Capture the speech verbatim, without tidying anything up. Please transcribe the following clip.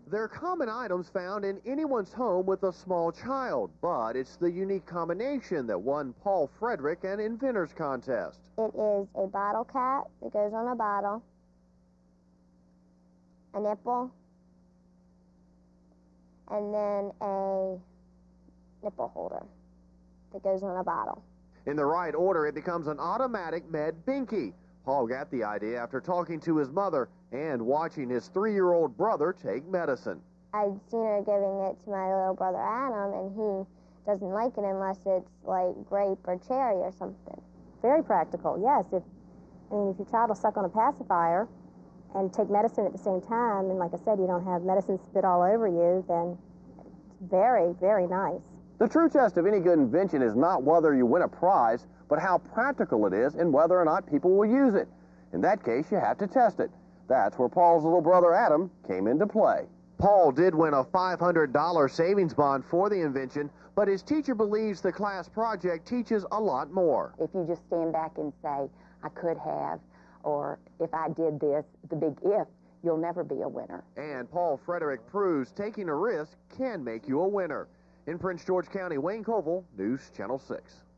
They're common items found in anyone's home with a small child, but it's the unique combination that won Paul Frederick an Inventors Contest. It is a bottle cap that goes on a bottle, a nipple, and then a nipple holder that goes on a bottle. In the right order, it becomes an automatic med binky. Paul got the idea after talking to his mother and watching his three-year-old brother take medicine. I'd seen her giving it to my little brother Adam, and he doesn't like it unless it's like grape or cherry or something. Very practical, yes. If, I mean, if your child will suck on a pacifier and take medicine at the same time, and like I said, you don't have medicine spit all over you, then it's very, very nice. The true test of any good invention is not whether you win a prize, but how practical it is and whether or not people will use it. In that case, you have to test it. That's where Paul's little brother Adam came into play. Paul did win a five hundred dollar savings bond for the invention, but his teacher believes the class project teaches a lot more. If you just stand back and say, I could have, or if I did this, the big if, you'll never be a winner. And Paul Frederick proves taking a risk can make you a winner. In Prince George County, Wayne Covil, News Channel six.